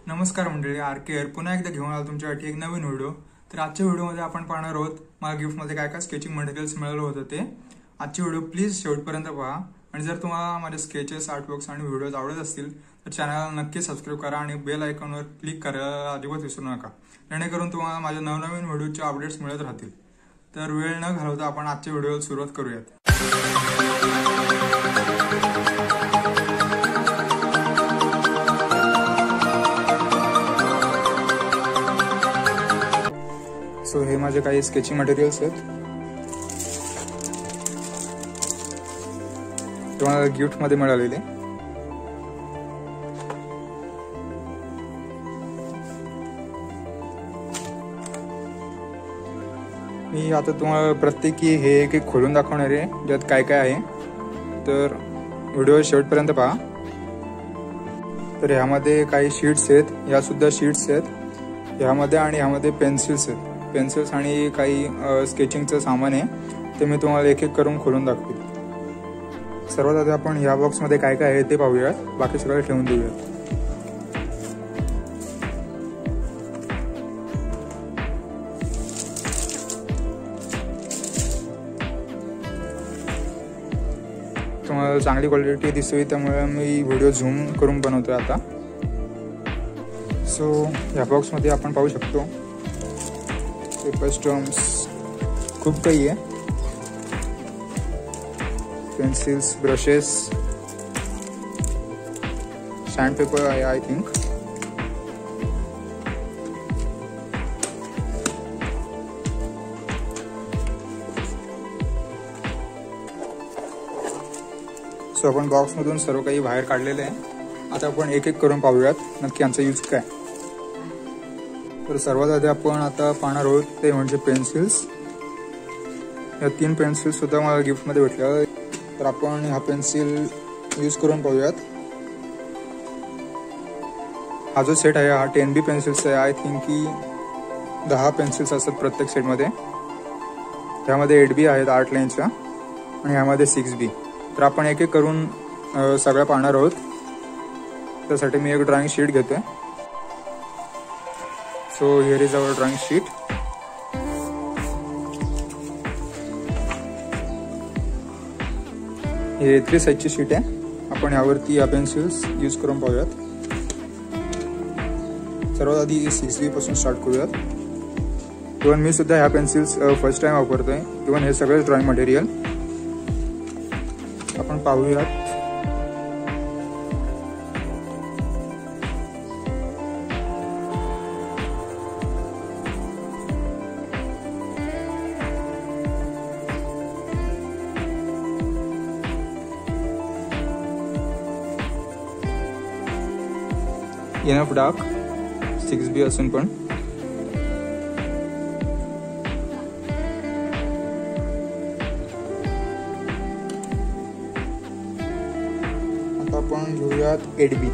नमस्कार मंडळी, आरकेअर पुन्हा एकदा घेऊन आलो तुमच्यासाठी एक नवीन व्हिडिओ। तर आजच्या व्हिडिओमध्ये आपण पाहणार आहोत मला गिफ्टमध्ये काय काय स्केचिंग मटेरियल्स मिळालं होतं ते। आजची व्हिडिओ प्लीज शेवटपर्यंत पहा आणि जर तुम्हाला माझे स्केचेस, आर्टवर्क्स आणि व्हिडिओज आवडत असतील तर चॅनलला नक्की सबस्क्राइब करा आणि बेल आयकॉनवर क्लिक करायला अजिबात विसरू नका, जेणेकरून तुम्हाला माझ्या नवनवीन व्हिडिओचे अपडेट्स मिळत राहतील। तर वेळ न घालवता आपण आजच्या व्हिडिओला सुरुवात करूयात। सो हे माझे काही स्केचिंग मटेरियल्स आहेत, ते मला गिफ्ट मध्ये मिळालेले। मी आता तुम्हाला प्रत्येकी हे एक एक खोलून दाखवणार आहे ज्यात काय काय आहे, तर व्हिडिओ शेवटपर्यंत पहा। तर ह्यामध्ये काही शीट्स आहेत, या सुद्धा शीट्स आहेत ह्यामध्ये, आणि ह्यामध्ये पेन्सिल्स आहेत, पेन्सिल्स आणि काही स्केचिंगचं सामान आहे, ते मी तुम्हाला एक एक करून खोलून दाखवेल। सर्वात आधी आपण ह्या बॉक्समध्ये काय काय आहे ते पाहूयात, बाकी सगळं ठेवून देऊयात। तुम्हाला चांगली क्वालिटी दिसावी त्यामुळे मी व्हिडिओ झूम करून बनवतोय आता। सो ह्या बॉक्समध्ये आपण पाहू शकतो पेपर स्टम्प्स, खूप काही आहे, पेन्सिल्स, ब्रशेस, सॅन्ड पेपर आहे आय थिंक, सो आपण बॉक्समधून सर्व काही बाहेर काढलेले आहे। आता आपण एक एक करून पाहूयात नक्की यांचा यूज काय। तर सर्वात आधी आपण आता पाहणार आहोत ते म्हणजे पेन्सिल्स। या 3 पेन्सिल्स सुद्धा मला गिफ्टमध्ये भेटल्या, तर आपण ह्या पेन्सिल यूज करून पाहूयात। हा जो सेट आहे हा 10B पेन्सिल्स आहे, आय थिंक की 10 पेन्सिल्स असतात प्रत्येक सेटमध्ये। ह्यामध्ये 8B आहेत आर्ट लाईनच्या आणि ह्यामध्ये 6B। तर आपण एक एक करून सगळं पाहणार आहोत। त्यासाठी मी एक ड्रॉइंग शीट घेतोय। So here is our drawing sheet. हे 3 साइजची शीट आहे, आपण यावरती या पेन्सिल्स यूज करून पाहूयात। सर्वात आधी 6B पासून स्टार्ट करूयात। इव्हन मी सुद्धा ह्या पेन्सिल्स फर्स्ट टाइम वापरतोय, इव्हन हे सगळेच ड्रॉइंग मटेरियल आपण पाहूयात। इनफ डार्क 6B असून पण आता आपण घेऊयात 8B।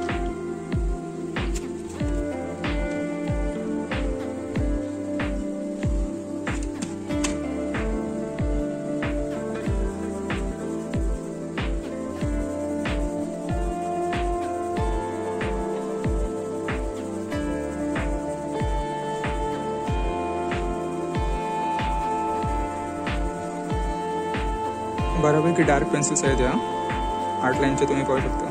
बऱ्यापैकी डार्क पेन्सिल्स आहेत या आर्ट लाईनच्या, तुम्ही पाहू शकता।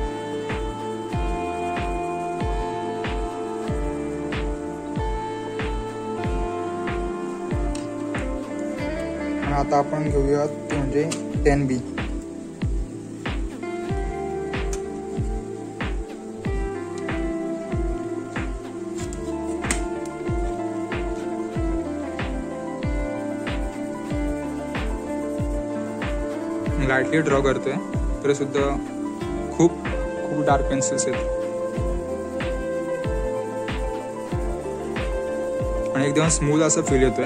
आणि आता आपण घेऊयात ते म्हणजे 10B। लाइटली ड्रॉ करतोय तरी सुद्धा खूप खूप डार्क पेन्सिल्स आहेत आणि एकदम स्मूथ असं फील येतोय।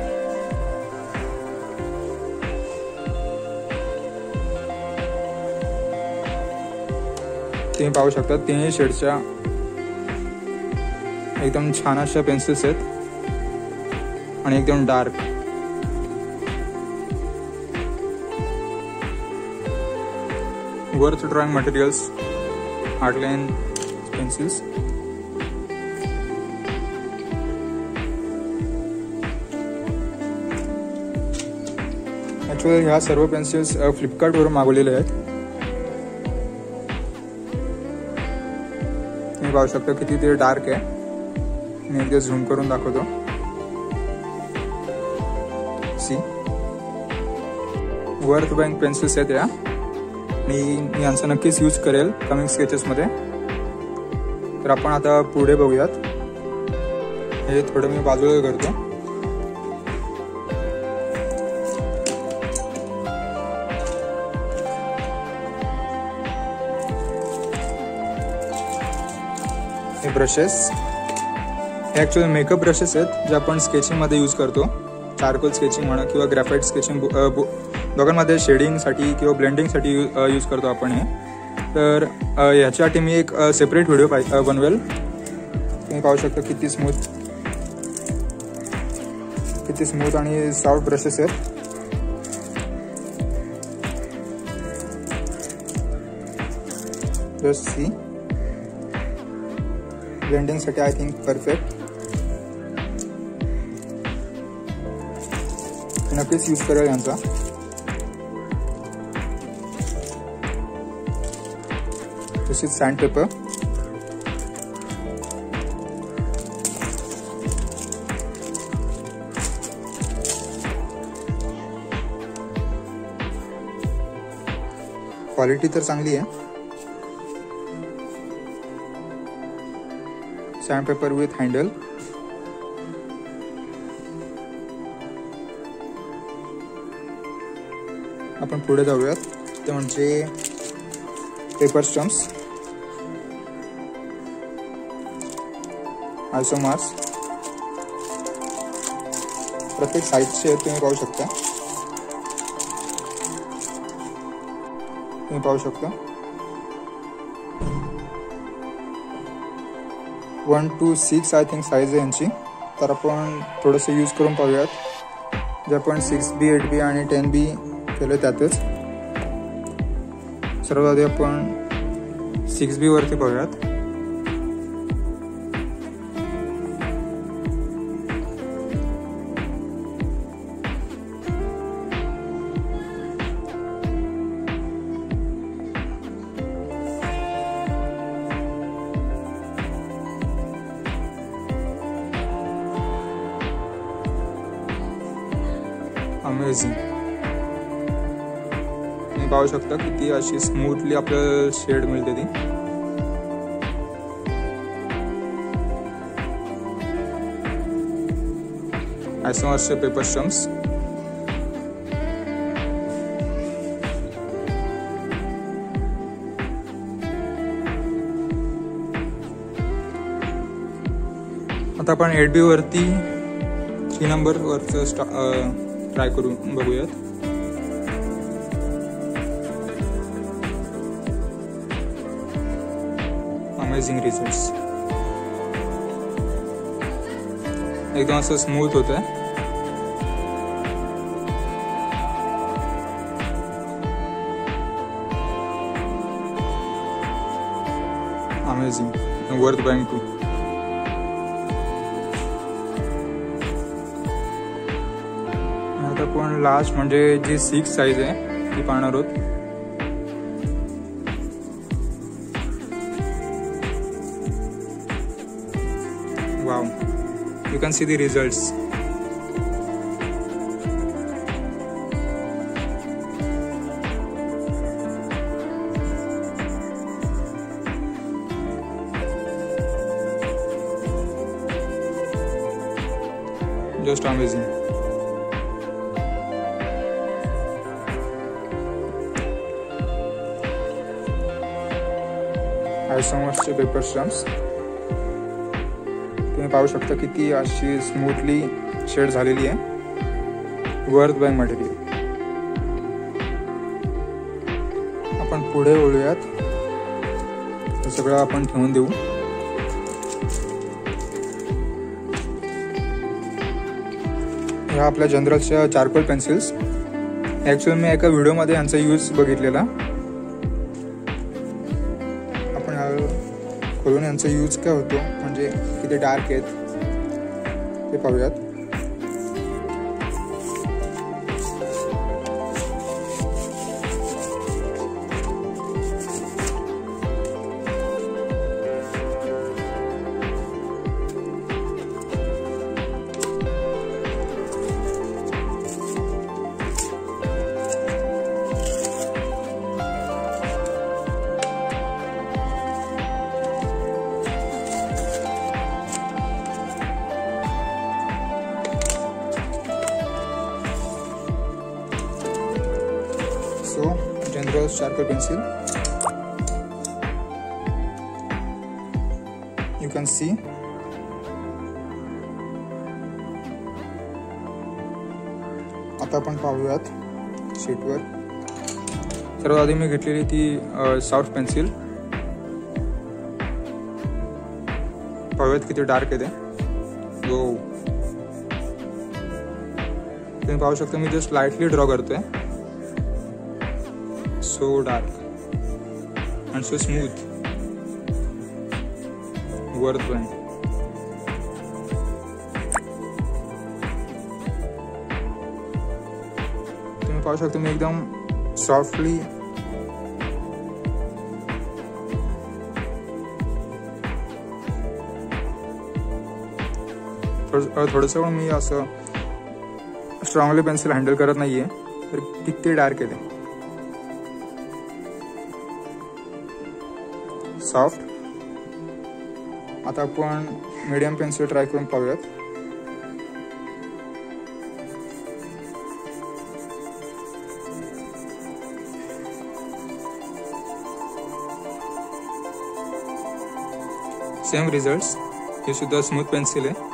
तुम्ही पाहू शकता 3 शेडच्या एकदम छान अशा पेन्सिल्स आहेत आणि एकदम dark. worth drawing materials, hardline pencils. Actually ह्या सर्व पेन्सिल्स फ्लिपकार्टवरून मागवलेल्या आहेत. तुम्ही पाहू शकता किती ते डार्क आहे. मी एकदा झूम करून दाखवतो. सी वर्थ बँक पेन्सिल्स आहेत या, आणि मी यांचा नक्कीच यूज करेल कमिंग स्केचेसमध्ये. तर आपण आता पुढे बघूयात. हे थोडं मी बाजूला करतो. हे ब्रशेस, हे ॲक्च्युअली मेकअप ब्रशेस आहेत जे आपण स्केचिंगमध्ये यूज करतो. चारकोल स्केचिंग म्हणा किंवा ग्राफाईट स्केचिंग, दोघांमध्ये शेडिंगसाठी किंवा ब्लेंडिंगसाठी यूज करतो आपण हे. तर ह्याच्यासाठी मी एक सेपरेट व्हिडिओ बनवेल. तुम्ही पाहू शकता किती स्मूथ आणि सॉफ्ट ब्रशेस आहेत. जस्ट सी, ब्लेंडिंगसाठी आय थिंक परफेक्ट. नक्कीच यूज करेल यांचा. This is sandpaper. Quality तर चांगली आहे. Sandpaper with handle. आपण पुढे जाऊयात. ते म्हणजे पेपर स्टम्प्स, आयसोमार्स. प्रत्येक साईजचे आहेत, तुम्ही पाहू शकता. 1 to 6 आय थिंक साईज आहे यांची. तर आपण थोडंसं यूज करून पाहूयात. जे आपण 6B, 8B आणि 10B केलं त्यातच. सर्वात आधी आपण 6B वरती पाहूयात. अमेझिंग. तुम्ही पाहू शकता किती अशी स्मूथली आपल्याला शेड मिळते ती. आयसोमार्सचे पेपर स्टम्प्स. आता आपण 8B वरती 3 नंबर वरचं ट्राय करून बघूयात. Amazing results. एकदम असं स्मूथ होत आहे. अमेझिंग. Worth buying too. आता आपण लास्ट म्हणजे जी 6 साईज आहे ती पाहणार आहोत. Wow, you can see the results. Just amazing. आयसोमार्सचे पेपर स्टम्प्स. तुम्ही पाहू शकता किती अशी स्मूथली शेड झालेली आहे. Worth buy material. आपण पुढे वळूयात. हे सगळं आपण ठेवून देऊ. ह्या आपल्या जनरलच्या चारकोल पेन्सिल्स. ॲक्च्युअली मी एका व्हिडिओमध्ये यांचा यूज बघितलेला. खोलून यांचा यूज काय होतो, म्हणजे किती डार्क आहेत ते पाहूयात. just charcoal pencil. You can see. आता आपण पाहूयात शीटवर. सर्वात आधी मी घेतलेली ती सॉफ्ट पेन्सिल. पाहूयात किती डार्क आहे ते. तुम्ही पाहू शकता मी जस्ट लाइटली ड्रॉ करतोय. So dark and so smooth. Worth one. तुम्ही पाहू शकता मी एकदम सॉफ्टली थोडंसं पण मी असं स्ट्रॉंगली पेन्सिल हँडल करत नाहीये, तर किती डार्क आहे ते. सॉफ्ट. आता आपण मीडियम पेन्सिल ट्राय करून पाहूयात. Same results. ही सुद्धा स्मूथ पेन्सिल आहे.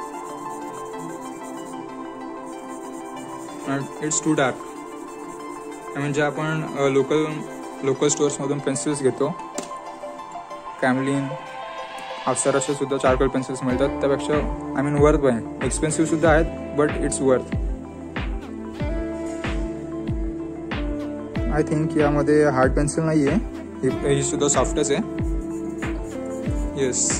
It's too dark. म्हणजे आपण लोकल स्टोर्समधून पेन्सिल्स घेतो, कॅमलिन, अप्सराच्या सुद्धा चारकोल पेन्सिल्स मिळतात, त्यापेक्षा I mean worth buy. Expensive सुद्धा आहेत, but it's worth. I think यामध्ये हार्ड पेन्सिल नाही आहे. ही सुद्धा सॉफ्टच आहे. येस.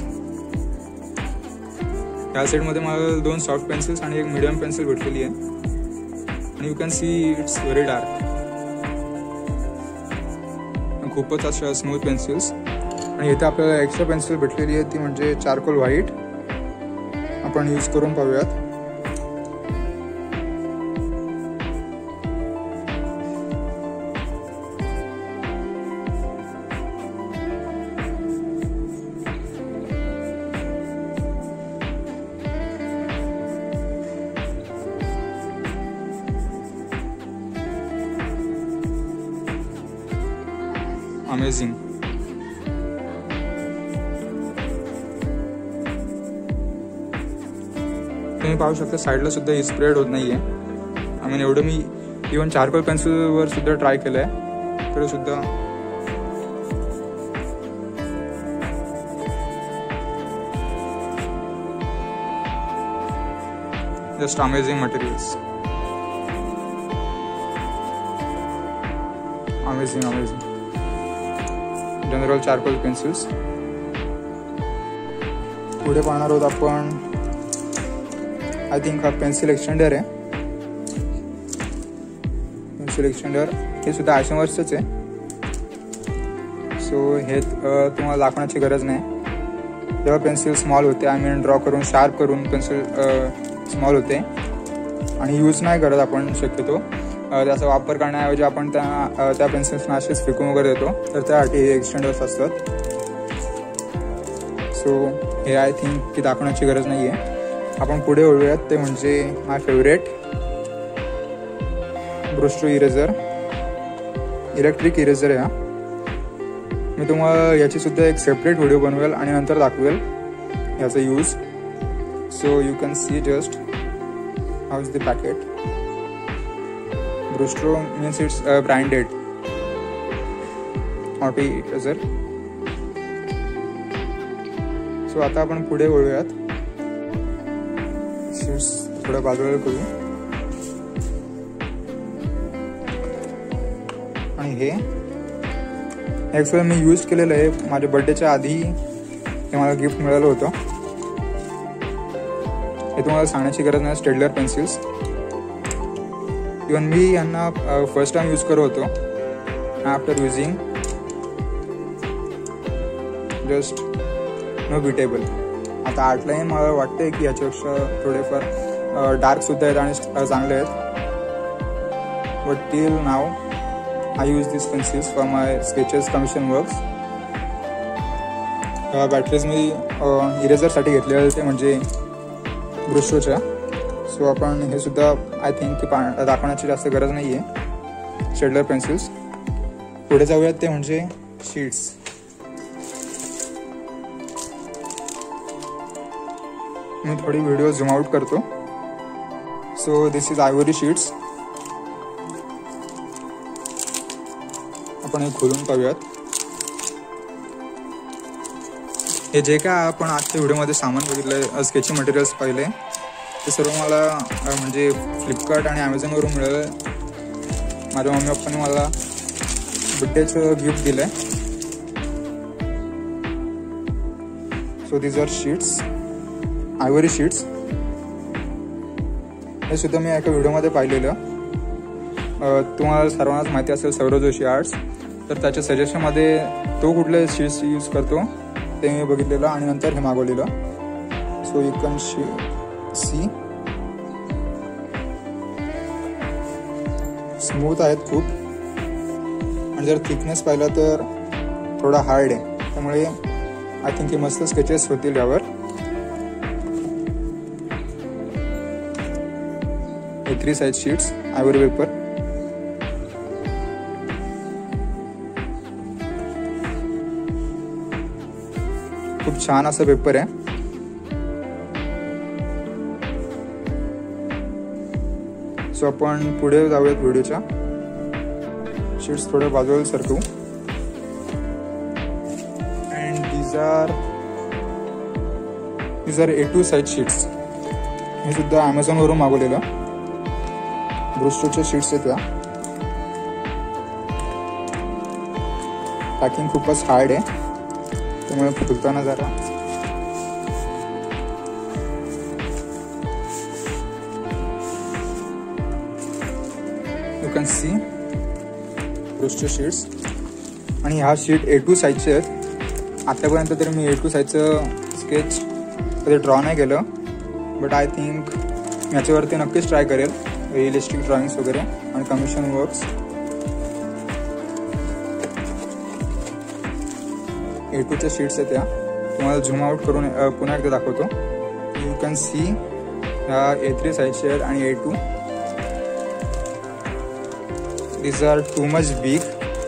या सेटमध्ये मला 2 सॉफ्ट पेन्सिल्स आणि एक मीडियम पेन्सिल भेटलेली आहे. आणि you can see it's very dark. खूपच अशा स्मूथ पेन्सिल्स. आणि इथे आपल्याला एक्स्ट्रा पेन्सिल भेटलेली आहे, ती म्हणजे चारकोल व्हाईट. आपण यूज करून पाहूयात. अमेझिंग. तुम्ही पाहू शकता साईडला सुद्धा ही स्प्रेड होत नाहीये. आय मीन एवढं मी इव्हन चारकोल पेन्सिलवर सुद्धा ट्राय केलंय, तरी सुद्धा just amazing materials. Amazing. General charcoal pencils. पुढे पाहणार आहोत आपण. आय थिंक हा पेन्सिल एक्सटेंडर आहे. पेन्सिल एक्सटेंडर हे सुद्धा आयशोमर्सच आहे. सो हे तुम्हाला दाखवण्याची गरज नाही. जेव्हा पेन्सिल स्मॉल होते, आय मीन ड्रॉ करून शार्प करून पेन्सिल स्मॉल होते आणि यूज नाही करत आपण शक्यतो. त्याचा वापर करण्याऐवजी आपण त्या पेन्सिल्सना असेच फेकून वगैरे देतो, तर त्यासाठी हे एक्सटेंडर्स असतात. सो हे आय थिंक की दाखवण्याची गरज नाही आहे. आपण पुढे वळूयात, ते म्हणजे my favourite Brustro eraser. Electric eraser आहे हा. मी तुम्हाला याची सुद्धा एक सेपरेट व्हिडिओ बनवेल आणि नंतर दाखवेल याचा use. So you can see just how is the packet. Brustro means it's branded auto eraser. So आता आपण पुढे वळूयात. शीट्स थोड्या बाजूला करू. आणि हे ॲक्च्युअली मी यूज केलेलं आहे माझ्या बर्थडेच्या आधी. हे मला गिफ्ट मिळालं होतं. हे तुम्हाला सांगण्याची गरज नाही. Staedtler pencils. इवन मी यांना फर्स्ट टाइम यूज करत होतो. After using just no beatable. आता आर्टलाईन मला वाटतंय की याच्यापेक्षा थोडेफार डार्क सुद्धा आहेत आणि चांगले आहेत. But till now I use this pencils for my sketches commission works. Batteries मी इरेझरसाठी घेतलेले होते, म्हणजे ब्रुस्टोच्या. सो आपण हे सुद्धा आय थिंक की दाखवण्याची जास्त गरज नाही आहे. Staedtler pencils. पुढे जाऊयात ते म्हणजे शीट्स. मी थोडी व्हिडिओ झूम आउट करतो. So this is ivory sheets. आपण हे खोलून पाहूयात. हे जे काय आपण आजच्या व्हिडिओमध्ये सामान बघितलं, स्केचिंग मटेरियल्स पाहिले, ते सर्व मला म्हणजे फ्लिपकार्ट आणि ॲमेझॉनवरून मिळालं. माझ्या मम्मी पप्पाने मला बड्डेचं गिफ्ट दिलं आहे. So these are sheets, ivory sheets. हे सुद्धा मी एका व्हिडिओमध्ये पाहिलेलं. तुम्हाला सर्वांनाच माहिती असेल सौरव जोशी आर्ट्स, तर त्याच्या सजेशनमध्ये तो कुठले शीट्स यूज करतो ते मी बघितलेलं आणि नंतर हे मागवलेलं. So you can see smooth आहेत खूप, आणि जर थिकनेस पाहिला तर थोडा हार्ड आहे. त्यामुळे आय थिंक हे मस्त स्केचेस होतील यावर. A3 size sheets, ivory paper. खूप छान असा पेपर आहे. सो आपण पुढे जाऊयात व्हिडिओच्या. शीट्स थोडे बाजूला सरकवू. And these are A2 size sheets. हे सुद्धा ॲमेझॉनवरून मागवलेलं. ब्रुस्टोच्या शीट्स आहेत त्या. पॅकिंग खूपच हार्ड आहे, त्यामुळे फुलताना जरा you can see Brustro sheets. आणि ह्या शीट A2 साईजचे आहेत. आतापर्यंत तरी मी A2 साईजचं स्केच कधी ड्रॉ नाही केलं, बट आय थिंक याच्यावरती नक्कीच ट्राय करेल. रिअलिस्टिक ड्रॉइंग्स वगैरे आणि कमिशन वर्क्स. A2च्या शीट्स आहेत त्या. तुम्हाला झूम आउट करून पुन्हा एकदा दाखवतो. यू कॅन सी ह्या A3 साईजचे आहेत आणि A2. these are too much big.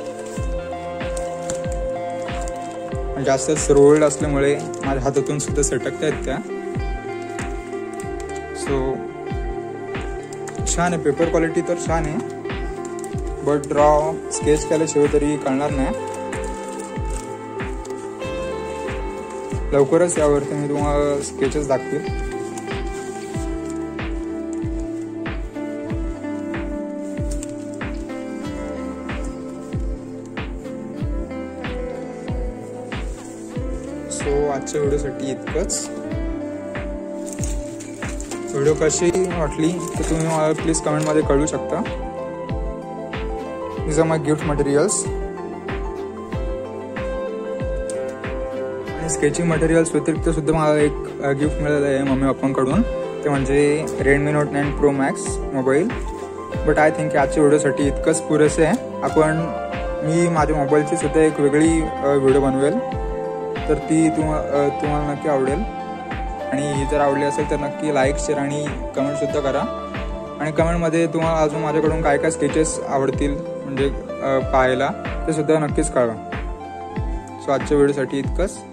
जास्त रोल्ड असल्यामुळे माझ्या हातातून सुद्धा सटकता आहेत त्या. सो छान आहे. पेपर क्वालिटी तर छान आहे, बट ड्रॉ स्केच केल्याशिवाय तरी कळणार नाही. लवकरच यावरती मी तुम्हाला स्केचेस दाखवेल. सो आजच्या व्हिडिओसाठी इतकंच. व्हिडिओ कशी वाटली तर तुम्ही मला प्लीज कमेंटमध्ये कळवू शकता. these are my gift materials. आणि स्केचिंग मटेरियल्स व्यतिरिक्त सुद्धा मला एक गिफ्ट मिळालं आहे मम्मी पप्पांकडून. ते म्हणजे Redmi Note 9 Pro Max mobile. But I think आजच्या व्हिडिओसाठी इतकंच पुरेसे आहे. मी माझ्या मोबाईलची सुद्धा एक वेगळी व्हिडिओ बनवेल, तर ती तुम्हाला नक्की आवडेल. आणि जर आवडली असेल तर नक्की लाईक, शेअर आणि कमेंटसुद्धा करा. आणि कमेंटमध्ये तुम्हाला अजून माझ्याकडून काय काय स्केचेस आवडतील म्हणजे पाहायला, ते सुद्धा नक्कीच कळवा. सो आजच्या व्हिडिओसाठी इतकंच.